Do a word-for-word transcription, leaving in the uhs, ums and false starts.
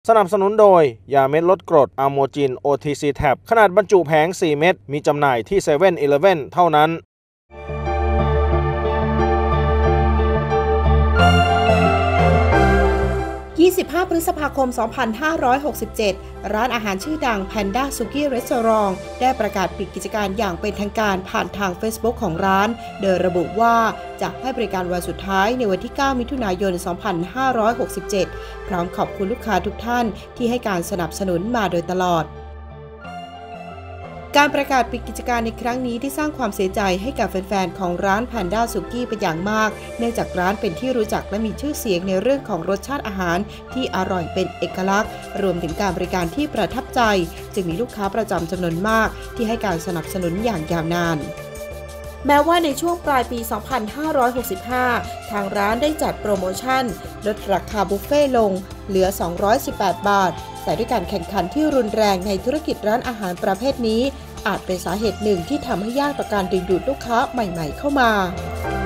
สนับสนุนโดยยาเม็ดลดกรดอะโมจิน โอ ที ซี แท็บ ขนาดบรรจุแผงสี่เม็ดมีจำหน่ายที่ เซเว่น อีเลฟเว่น เท่านั้นยี่สิบห้า พฤษภาคม สองพันห้าร้อยหกสิบเจ็ด ร้านอาหารชื่อดัง Panda Suki Restaurant ได้ประกาศปิดกิจการอย่างเป็นทางการผ่านทาง Facebook ของร้านโดยระบุว่าจะให้บริการวันสุดท้ายในวันที่ เก้า มิถุนายน สองพันห้าร้อยหกสิบเจ็ด พร้อมขอบคุณลูกค้าทุกท่านที่ให้การสนับสนุนมาโดยตลอดการประกาศปิดกิจการในครั้งนี้ที่สร้างความเสียใจให้กับแฟนๆของร้าน Panda Suki เป็นอย่างมากเนื่องจากร้านเป็นที่รู้จักและมีชื่อเสียงในเรื่องของรสชาติอาหารที่อร่อยเป็นเอกลักษณ์รวมถึงการบริการที่ประทับใจจึงมีลูกค้าประจำจำนวนมากที่ให้การสนับสนุนอย่างยาวนานแม้ว่าในช่วงปลายปี สองพันห้าร้อยหกสิบห้า ทางร้านได้จัดโปรโมชั่นลดราคาบุฟเฟ่ลงเหลือ สองร้อยสิบแปด บาทแต่ด้วยการแข่งขันที่รุนแรงในธุรกิจร้านอาหารประเภทนี้อาจเป็นสาเหตุหนึ่งที่ทำให้ยากต่อการดึงดูดลูกค้าใหม่ๆเข้ามา